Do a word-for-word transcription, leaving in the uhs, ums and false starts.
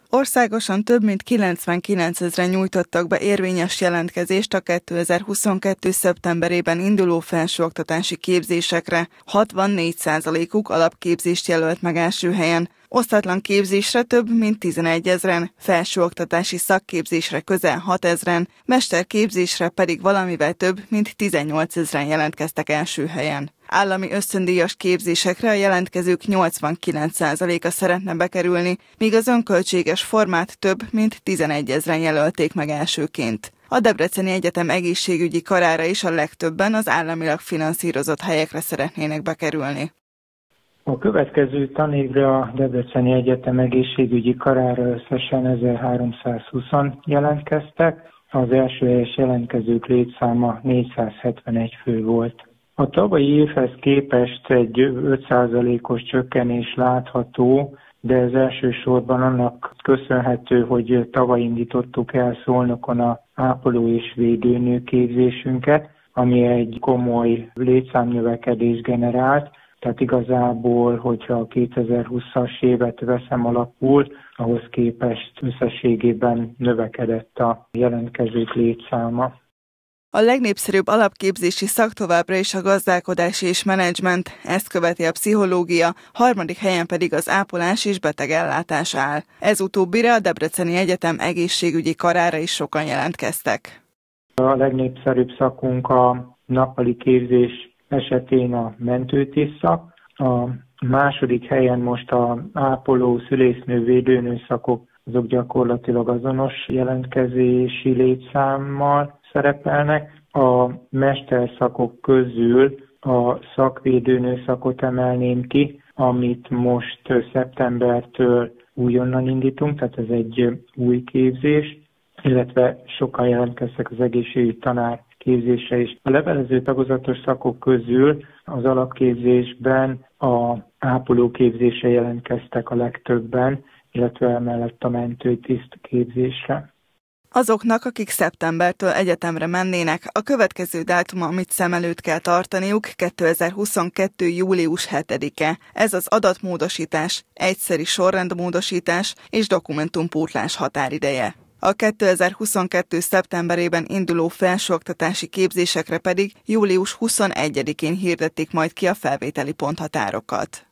Országosan több mint kilencvenkilencezren nyújtottak be érvényes jelentkezést a kétezer-huszonkettő. szeptemberében induló felsőoktatási képzésekre, hatvannégy százalékuk alapképzést jelölt meg első helyen, osztatlan képzésre több mint tizenegyezren, felsőoktatási szakképzésre közel hatezren, mesterképzésre pedig valamivel több mint tizennyolcezren jelentkeztek első helyen. Állami ösztöndíjas képzésekre a jelentkezők nyolcvankilenc százaléka szeretne bekerülni, míg az önköltséges formát több mint tizenegyezren jelölték meg elsőként. A Debreceni Egyetem egészségügyi karára is a legtöbben az államilag finanszírozott helyekre szeretnének bekerülni. A következő tanévre a Debreceni Egyetem egészségügyi karára összesen ezerháromszázhúszan jelentkeztek, az első helyes jelentkezők létszáma négyszázhetvenegy fő volt. A tavalyi évhez képest egy öt százalékos csökkenés látható, de ez elsősorban annak köszönhető, hogy tavaly indítottuk el Szolnokon a ápoló és védőnő képzésünket, ami egy komoly létszámnövekedés generált. Tehát igazából, hogyha a kétezer-húszas évet veszem alapul, ahhoz képest összességében növekedett a jelentkezők létszáma. A legnépszerűbb alapképzési szak továbbra is a gazdálkodási és menedzsment, ezt követi a pszichológia, harmadik helyen pedig az ápolás és betegellátás áll. Ez utóbbira a Debreceni Egyetem egészségügyi karára is sokan jelentkeztek. A legnépszerűbb szakunk a nappali képzés esetén a mentőtiszt szak. A második helyen most a ápoló, szülésznő, védőnő szakok, azok gyakorlatilag azonos jelentkezési létszámmal szerepelnek. A mesterszakok közül a szakvédőnő szakot emelném ki, amit most szeptembertől újonnan indítunk, tehát ez egy új képzés, illetve sokan jelentkeztek az egészségügyi tanár képzésre is. A levelező tagozatos szakok közül az alapképzésben a ápoló képzésre jelentkeztek a legtöbben, illetve emellett a mentőtiszt képzésre. Azoknak, akik szeptembertől egyetemre mennének, a következő dátum, amit szem előtt kell tartaniuk, kétezer-huszonkettő. július hetedike. Ez az adatmódosítás, egyszeri sorrendmódosítás és dokumentumpótlás határideje. A kétezer-huszonkettő. szeptemberében induló felsőoktatási képzésekre pedig július huszonegyedikén hirdetik majd ki a felvételi ponthatárokat.